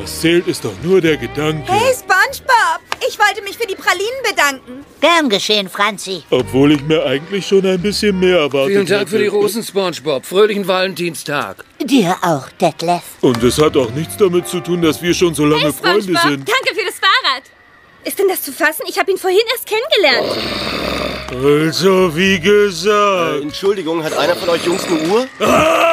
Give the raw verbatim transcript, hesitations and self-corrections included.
Was zählt, ist doch nur der Gedanke. Hey, SpongeBob! Ich wollte mich für die Pralinen bedanken. Gern geschehen, Franzi. Obwohl ich mir eigentlich schon ein bisschen mehr erwartet Vielen Dank hätte. für die Rosen, SpongeBob. Fröhlichen Valentinstag. Dir auch, Detlef. Und es hat auch nichts damit zu tun, dass wir schon so lange Hey, Freunde SpongeBob, sind. danke für das Fahrrad. Ist denn das zu fassen? Ich habe ihn vorhin erst kennengelernt. Also, wie gesagt. Äh, Entschuldigung, hat einer von euch Jungs eine Uhr? Ah!